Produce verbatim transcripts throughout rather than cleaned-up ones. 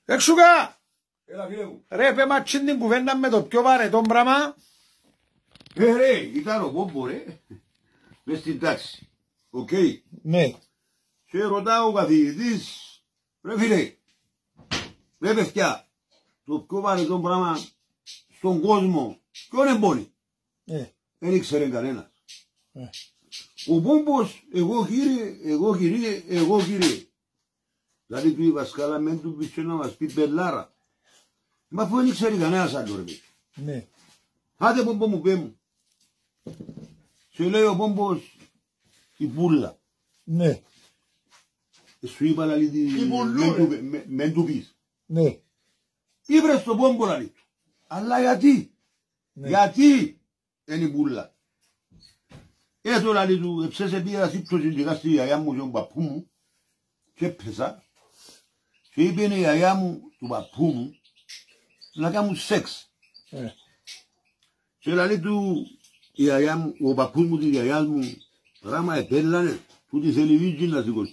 Εξούκα! Έλα φίλε μου. Ρε, πέ ματσίν την κουβέντα με το πιο βαρετό πράγμα. Ε, ρε, ήταν ο Πόμπο, ρε. Μες στην τάξη. Οκ. Ναι. Και ρωτάω ο καθηγητής, ρε φίλε, ρε παιδιά, το πιο βαρετό πράγμα στον κόσμο, ποιον εμπόνι. Ε. Δεν ήξερε κανένας. Ε. Ο Πόμπος, εγώ κύριε, εγώ κύριε, εγώ κύριε. Δηλαδή του η Βασκάλα μεν του πεις να μας πει πελάρα. Μα αφού δεν ήξερε κανένας άλλο ρε παιδί. Ναι. Άντε Πόμπο μου πέ μου. Σε λέει ο Πόμπος η πουλα. Ναι. Σου είπα να λέει μεν του πεις. Ναι. Ήβρε στο Πόμπο να λέει. Αλλά γιατί. Ναι. Γιατί είναι η πουλα. Έτω να λέει του εψέσε πήγα σύψωση και στη γιαγιά μου και τον παππού μου και έπαιζα και είπε η γιαγιά μου του παππού μου να κάνουν σεξ. Ε. Και λέει του η γιαγιά μου, ο παππούς μου της γιαγιάς μου γράμμα επέλανε που τη θελιβίζει να σηκώσει.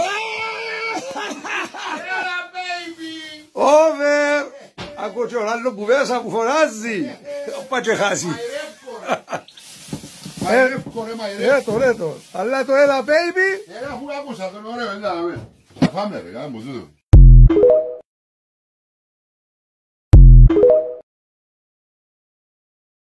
Over! Ακούω και ο άλλο που μέσα που φωνάζει. Πά και χάσει. Μαϊρεύκω ρε μαϊρεύκω. Έτω, έτω. Αλλά το έλα baby. Έλα αφού άκουσα τον ωραίο, έλα, θα φάμε ρε, κάμε μου τούτο.